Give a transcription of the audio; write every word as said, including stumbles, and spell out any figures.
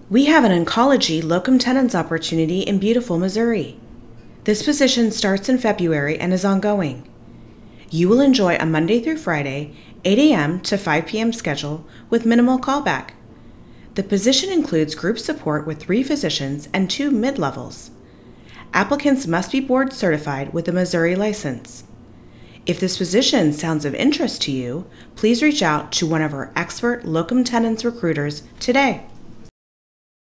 We have an oncology locum tenens opportunity in beautiful Missouri. This position starts in February and is ongoing. You will enjoy a Monday through Friday, eight a m to five p m schedule with minimal callback. The position includes group support with three physicians and two mid-levels. Applicants must be board certified with a Missouri license. If this position sounds of interest to you, please reach out to one of our expert locum tenens recruiters today.